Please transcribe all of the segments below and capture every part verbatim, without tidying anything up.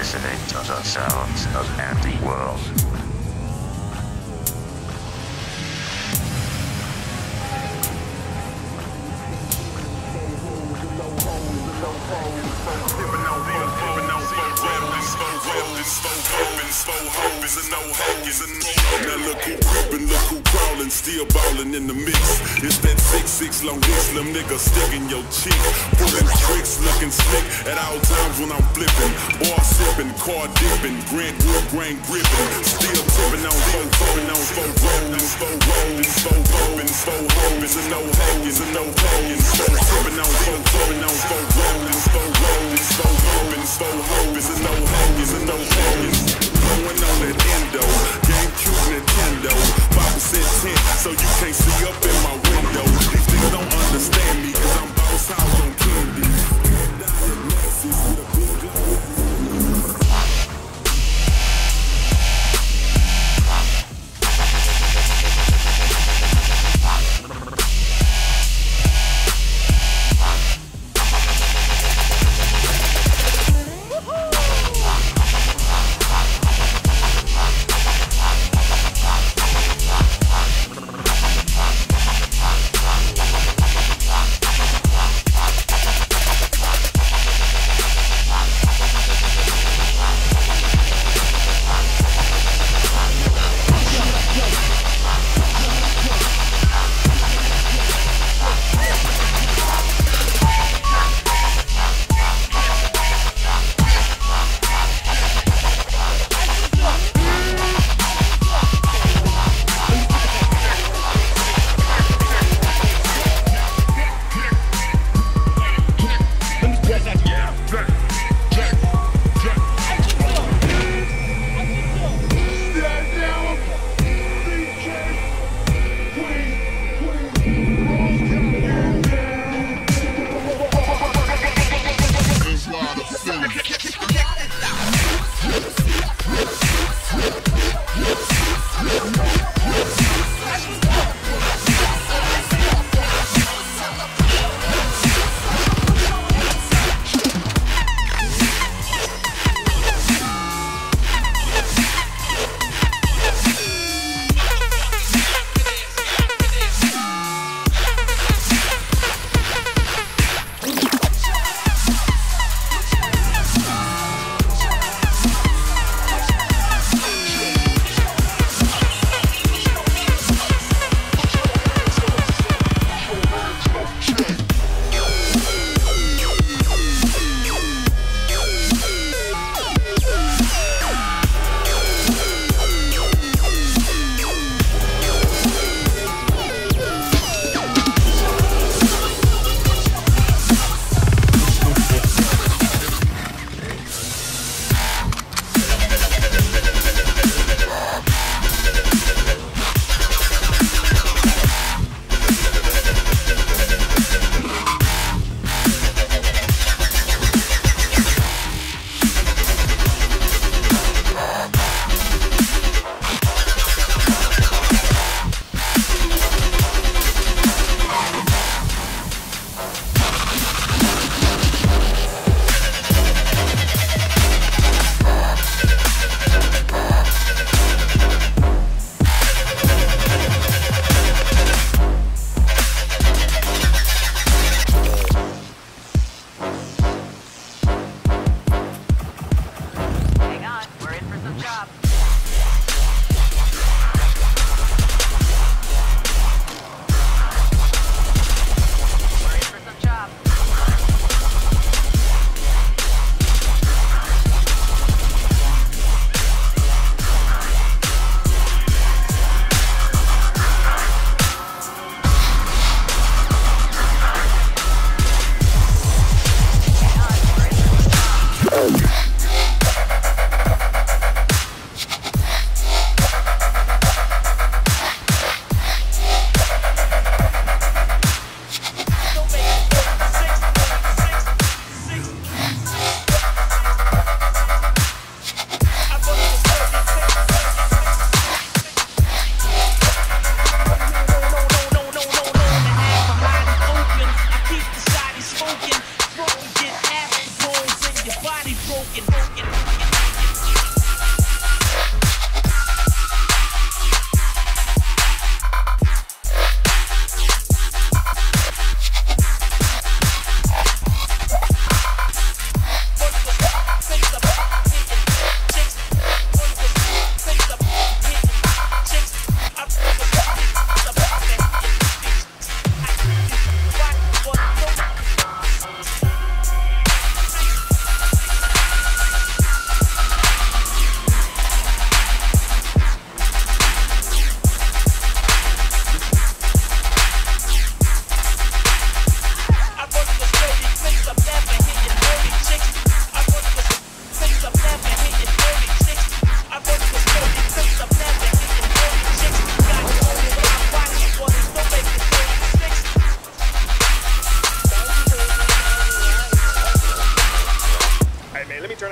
listening to the sounds of Andy World. Now look who creepin', look who crawlin', still ballin' in the mix. It's that six six long dick, slim nigga sticking your cheek. Pullin' tricks, looking slick at all times when I'm flippin'. Bar sippin', car dippin', Grant Wood grain grippin'. Still tippin' on four, tippin' on four rollin', four rollin', four rollin', four hoes and no hoes and no hoes. Tippin' on four, tippin' on four rollin', four rollin', four rollin', four hoes and no hoes and no hoes. Going on that endo, GameCube, Nintendo, five percent tint, so you can't see up in my window. These niggas don't understand me, cause I'm boss house on candy.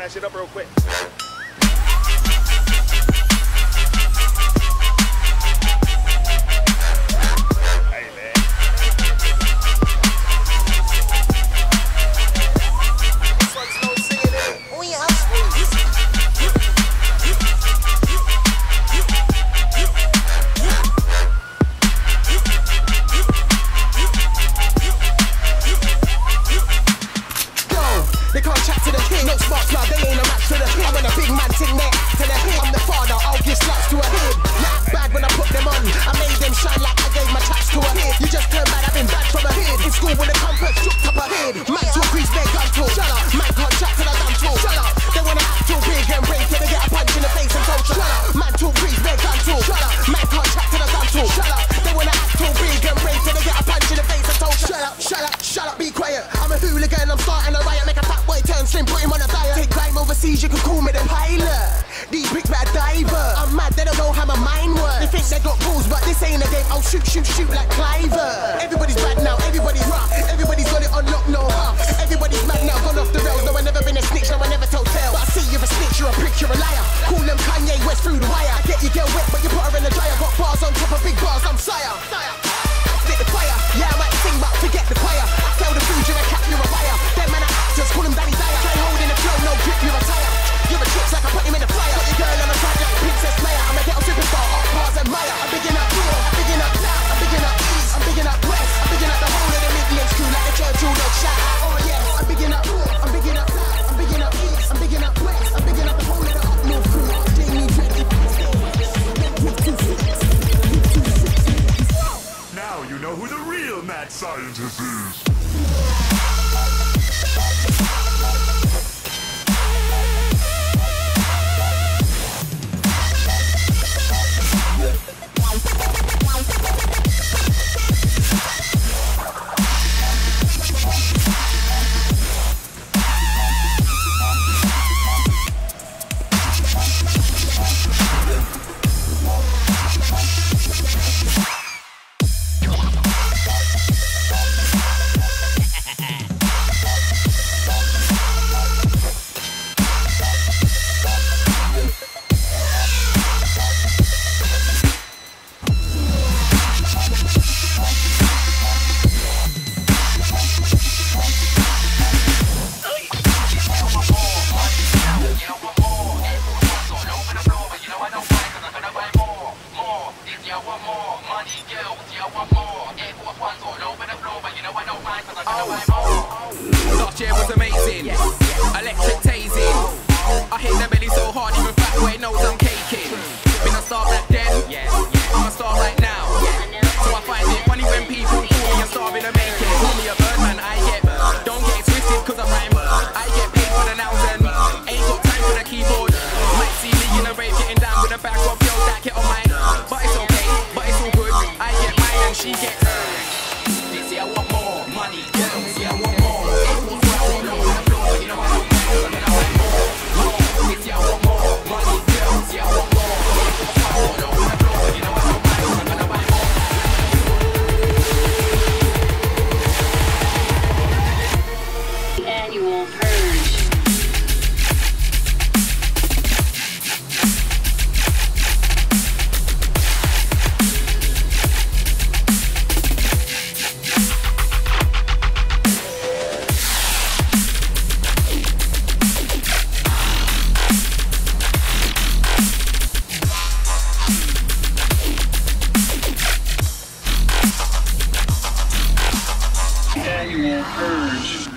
mash it up real quick. They can't chat to the kid. No smarts now, they ain't a match to the kid. I'm in a big man ting neck to the hit. I'm the father, I'll give slaps to a kid. Like bad when I put them on, I made them shine like I gave my traps to a kid. You just turned bad, I've been bad from a kid. In school with a compass, shook up a head. Man talk grease, their gun talk. Shut up, man can't chat to the damn talk. Shut up, they wanna act too big and break till they get a punch in the face and talk. Shut up, man talk grease, their gun talk. Shut up, man can't chat to the damn talk. Shut up, they wanna act too big and break till they get a punch in the face and talk. Shut up, shut up, shut up, be quiet. I'm a hooligan, I'm starting a riot, make a fat boy turn slim, put him on a diet. Take crime overseas, you can call me the pilot. These bricks bad diver. I'm mad, they don't know how my mind works. They think they got rules, but this ain't a game. I'll shoot, shoot, shoot like Cliver. Everybody's bad now, everybody's rough. Everybody's got it on lock, no huff. Everybody's mad now, gone off the rails. No, I never been a snitch, no, I never told tales. But I see you're a snitch, you're a prick, you're a liar. Call them Kanye West through the wire. I get your girl wet, but you put her in the dryer. Got bars on top of big bars, I'm sire. Split the fire, yeah, I might sing, but forget the choir. I tell the food, you're a cat, you're a buyer. Them man are actors, call them Danny Dyer. Try holding the flow, no grip, you're a tire. You're a chick, like I put him in the flyer. Got your girl on a side like Princess Leia. I'm a ghetto superstar, off bars and Maya. I'm bigging up Raw, I'm bigging up South, I'm bigging up East, I'm bigging up West, I'm bigging up the whole of the Midlands crew like the Churchill dog. Shout out, oh yeah, I'm bigging up Raw, I'm bigging up South, I'm bigging up East, I'm bigging up West, I'm bigging up the whole of the up north crew. Jamie twenty. Now you know who the real mad scientist is. Last year was amazing, electric tasing. I hit the belly so hard, even fat boy knows I'm caking. Been a star back then, I'm a star right now. So I find it funny when people call me a star in the making. Call me a birdman, I get, don't get it twisted cause I rhyme. I get paid for the nouns and ain't got time for the keyboard. Might see me in a rave getting down with a back of girls that get on mine. But it's okay, but it's all good. I get mine and she gets hers. They say I want more money, girls say I want more. Annual purge. Annual purge.